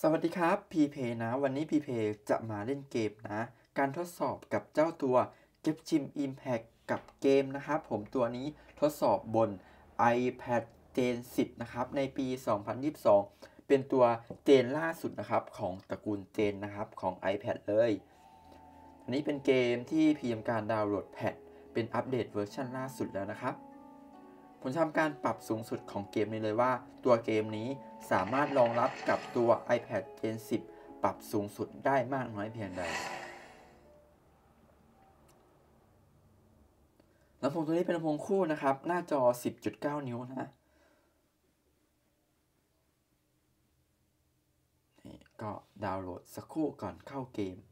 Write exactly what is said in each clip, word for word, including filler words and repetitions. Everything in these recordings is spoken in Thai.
สวัสดีครับพีเพนะวันนี้พีเพจะมาเล่นเกมนะการทดสอบกับเจ้าตัวเก็บชิม Impact กับเกมนะครับผมตัวนี้ทดสอบบน iPad Gen สิบนะครับในปี สองพันยี่สิบสอง เป็นตัวเจนล่าสุดนะครับของตระกูลเจนนะครับของ iPad เลยอันนี้เป็นเกมที่พีทำการดาวน์โหลดแพทเป็นอัปเดตเวอร์ชันล่าสุดแล้วนะครับผมทำการปรับสูงสุดของเกมนี้เลยว่าตัวเกมนี้สามารถรองรับกับตัว iPad Gen สิบ ปรับสูงสุดได้มากน้อยเพียงใดลำโพงตัวนี้เป็นลำโพงคู่นะครับหน้าจอ สิบจุดเก้า นิ้วนะนี่ก็ดาวน์โหลดสักครู่ก่อนเข้าเกม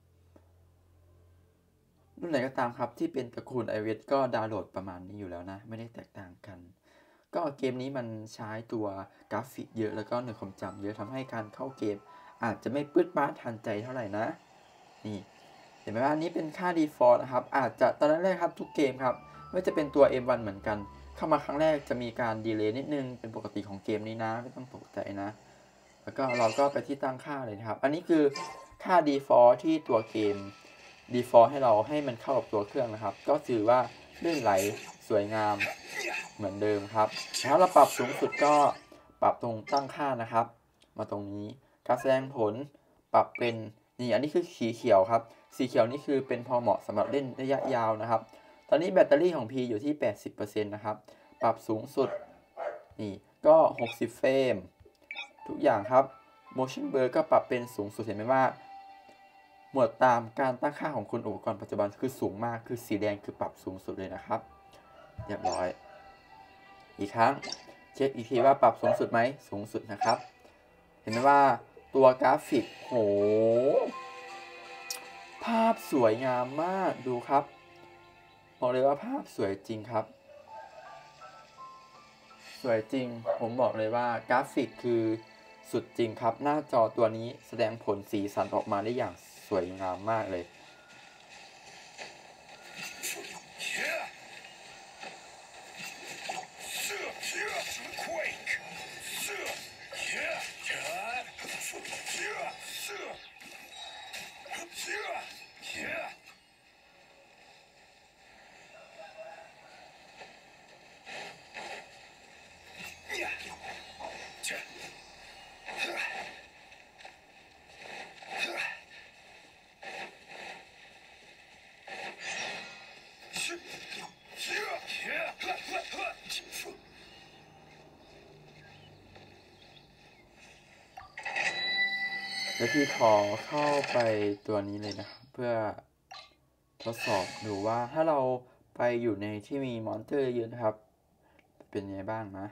รุ่นไหนก็ตามครับที่เป็นตระกูล iOS ก็ดาวน์โหลดประมาณนี้อยู่แล้วนะไม่ได้แตกต่างกันก็เกมนี้มันใช้ตัวกราฟิกเยอะแล้วก็หน่วยความจำเยอะทำให้การเข้าเกมอาจจะไม่ปื๊ดป๊าดทันใจเท่าไหร่นะนี่เห็นไหมว่าอันนี้เป็นค่า default นะครับอาจจะตอนแรกครับทุกเกมครับไม่จะเป็นตัว เอ็ม วัน เหมือนกันเข้ามาครั้งแรกจะมีการดีเลย์นิดนึงเป็นปกติของเกมนี้นะไม่ต้องตกใจนะแล้วก็เราก็ไปที่ตั้งค่าเลยนะครับอันนี้คือค่า default ที่ตัวเกม default ให้เราให้มันเข้ากับตัวเครื่องนะครับก็ถือว่าลื่นไหลสวยงามเหมือนเดิมครับแล้วเราปรับสูงสุดก็ปรับตรงตั้งค่านะครับมาตรงนี้การแสดงผลปรับเป็นนี่อันนี้คือสีเขียวครับสีเขียวนี่คือเป็นพอเหมาะสำหรับเล่นระยะยาวนะครับตอนนี้แบตเตอรี่ของ P อยู่ที่ แปดสิบเปอร์เซ็นต์ นะครับปรับสูงสุดนี่ก็หกสิบเฟรมทุกอย่างครับ motion blur ก็ปรับเป็นสูงสุดเห็นไหมว่าหมวดตามการตั้งค่าของคุณอุปกรณ์ปัจจุบันคือสูงมากคือสีแดงคือปรับสูงสุดเลยนะครับเรียบร้อยอีกครั้งเช็คอีกทีว่าปรับสูงสุดไหมสูงสุดนะครับเห็นไหมว่าตัวกราฟิกโหภาพสวยงามมากดูครับบอกเลยว่าภาพสวยจริงครับสวยจริงผมบอกเลยว่ากราฟิกคือสุดจริงครับหน้าจอตัวนี้แสดงผลสีสันออกมาได้อย่างสวยงามมากเลยแล้วพี่ขอเข้าไปตัวนี้เลยนะครับเพื่อทดสอบดูว่าถ้าเราไปอยู่ในที่มีมอนเตอร์เยอะนะครับเป็นยังไงบ้างนะ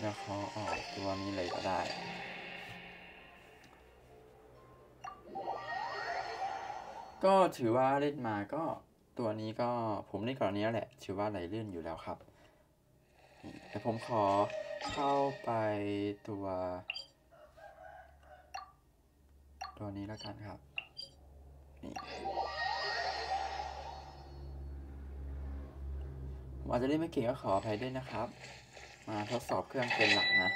แล้วขอออกตัวนี้เลยก็ได้ก็ถือว่าเล่นมาก็ตัวนี้ก็ผมเล่นก่อนนี้แหละถือว่าไหลเลื่อนอยู่แล้วครับแต่ผมขอเข้าไปตัวตัวนี้แล้วกันครับนี่ผมอาจจะเล่นไม่เก่งก็ขออภัยด้วยนะครับมาทดสอบเครื่องเป็นหลักนะ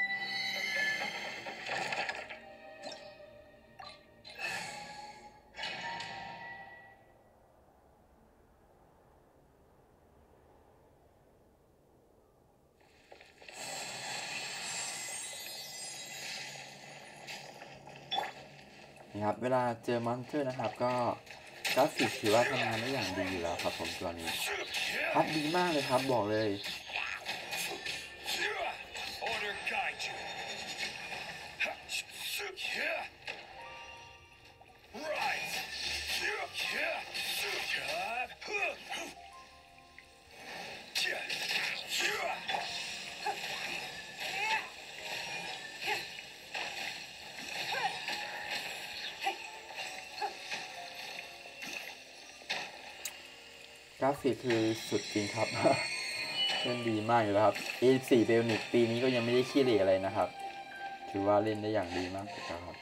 นี่ครับเวลาเจอมอนสเตอร์นะครับก็กราฟิกถือว่าทำงานได้อย่างดีอยู่แล้วครับผมตัวนี้พัดดีมากเลยครับบอกเลยกราฟิกคือสุดจริงครับเล่นดีมากอยู่แล้วครับ เอ สี่ เบลนิกปีนี้ก็ยังไม่ได้ขี้เหร่อะไรนะครับถือว่าเล่นได้อย่างดีมากเลยครับ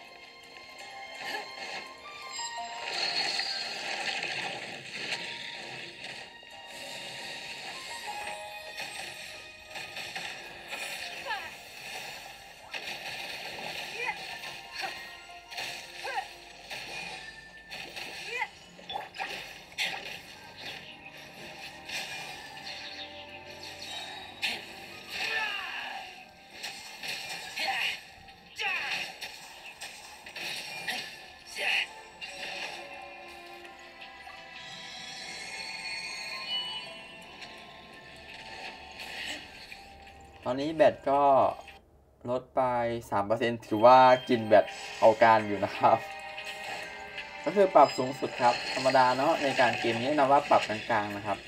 ตอนนี้แบตก็ลดไป สามเปอร์เซ็นต์ ถือว่ากินแบตเอาการอยู่นะครับก็คือปรับสูงสุดครับธรรมดาเนาะในการเกมนี้นะว่าปรับกลางๆนะครับ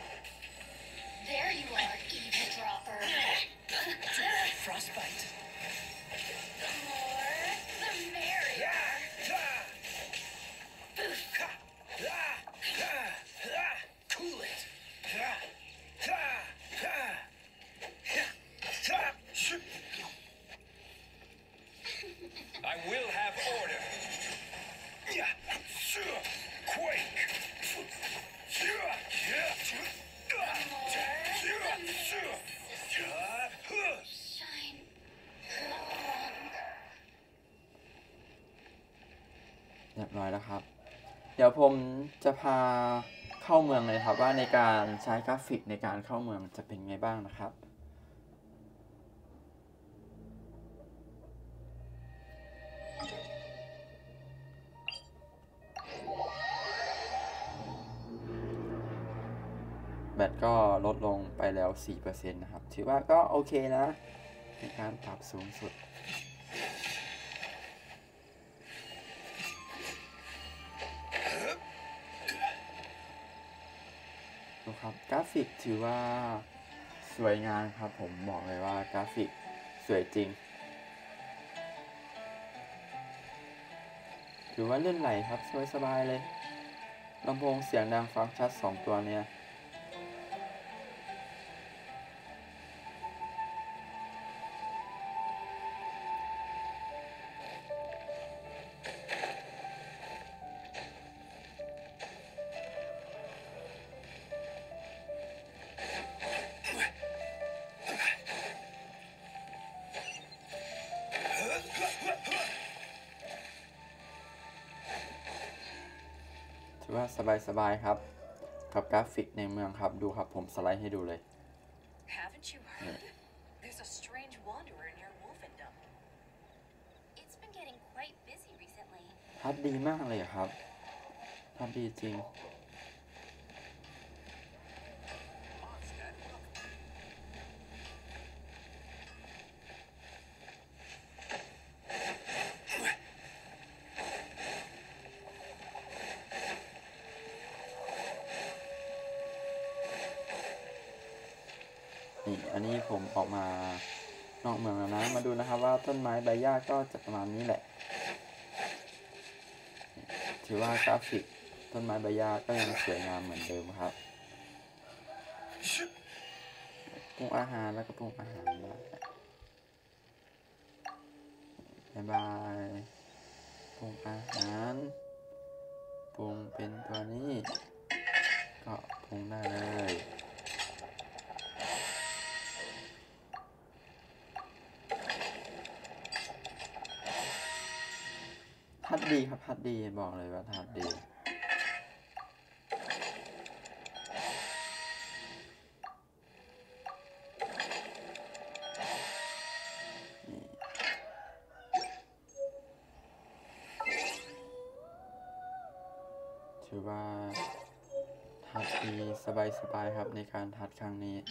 เรียบร้อยแล้วครับเดี๋ยวผมจะพาเข้าเมืองเลยครับว่าในการใช้กราฟิกในการเข้าเมืองจะเป็นไงบ้างนะครับแบตก็ลดลงไปแล้ว สี่เปอร์เซ็นต์ นะครับถือว่าก็โอเคนะในการปรับสูงสุดครับกราฟิกถือว่าสวยงามครับผมบอกเลยว่ากราฟิกสวยจริงถือว่าเล่นไหลครับสวยสบายเลยลำโพงเสียงดังฟังชัดสองตัวเนี้ยถือว่าสบายๆครับกับกราฟิกในเมืองครับดูครับผมสไลด์ให้ดูเลยพัดดีมากเลยครับพัดดีจริงนี่อันนี้ผมออกมานอกเมืองแล้วนะมาดูนะครับว่าต้นไม้ใบหญ้าก็จะประมาณนี้แหละถือว่ากราฟิกต้นไม้ใบหญ้าก็ยังสวยงามเหมือนเดิมครับปรุงอาหารแล้วก็ปรุงอาหารได้บ๊ายบายปรุงอาหารปรุงเป็นตัวนี้ก็ปรุงได้เลยทัดดีครับทัดดีบอกเลยว่าทัดดีถือว่าทัดดีสบายๆครับในการทัดครั้งนี้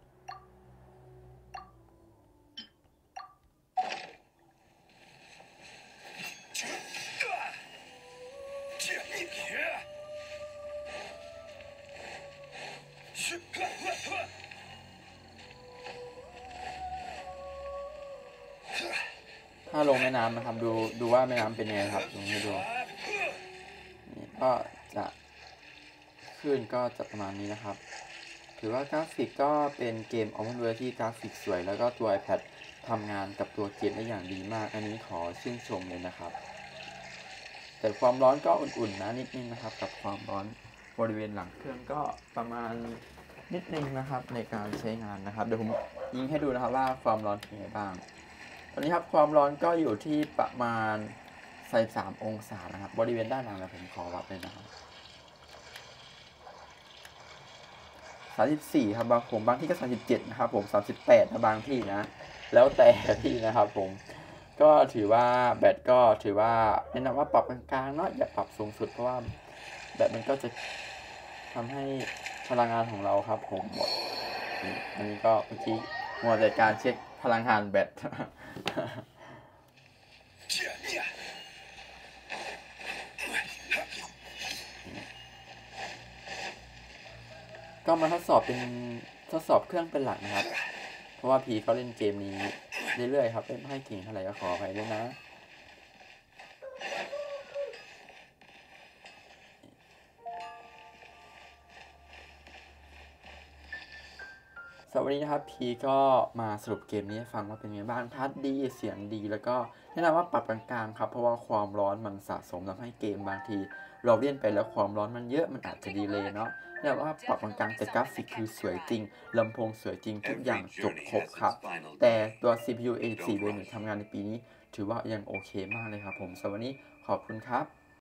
ถ้าลงแม่น้ำนะครับดูดูว่าแม่น้ำเป็นยังไงครับลงให้ดูนี่ก็จะขึ้นก็จะประมาณนี้นะครับถือว่ากราฟิกก็เป็นเกม Open World ที่กราฟิกสวยแล้วก็ตัว iPad ทำงานกับตัวเกมได้อย่างดีมากอันนี้ขอชื่นชมเลยนะครับแต่ความร้อนก็อุ่นๆนะนิดนึงนะครับกับความร้อนบริเวณหลังเครื่องก็ประมาณนิดนึงนะครับในการใช้งานนะครับเดี๋ยวผมยิงให้ดูนะครับว่าความร้อนเป็นยังไงบ้างตอนนี้ครับความร้อนก็อยู่ที่ประมาณสามสิบสามองศานะครับบริเวณด้านหลังนะผมขอวัดเลยนะครับสามสิบสี่ครับบางผมบางที่ก็สามสิบเจ็ดนะครับผมสามสิบแปดนะบางที่นะแล้วแต่ที่นะครับผมก็ถือว่าแบตก็ถือว่าแนะนำว่าปรับกลางๆเนาะอย่าปรับสูงสุดเพราะว่าแบตมันก็จะทำให้พลังงานของเราครับผมหมดอันนี้ก็เมื่อกี้มัวแต่การเช็คพลังงานแบตก็มาทดสอบเป็นทดสอบเครื่องเป็นหลักนะครับเพราะว่าพีเขาเล่นเกมนี้เรื่อยๆครับเล่นไม่เก่งเท่าไหร่ก็ขอไปด้วยนะสวัสดีนะครับพีก็มาสรุปเกมนี้ให้ฟังว่าเป็นไงบ้างทัดดีเสียงดีแล้วก็แนะนำว่าปรับกลางๆครับเพราะว่าความร้อนมันสะสมทำให้เกมบางทีเราเล่นไปแล้วความร้อนมันเยอะมันอาจจะดีเลย์เนาะแนะนำว่าปรับกลางๆแต่กราฟิกคือสวยจริงลำโพงสวยจริงทุกอย่างจบครบครับแต่ตัว ซี พี ยู เอ โฟร์ เวย์ หนึ่ง ทำงานในปีนี้ถือว่ายังโอเคมากเลยครับผมสวัสดีขอบคุณครับ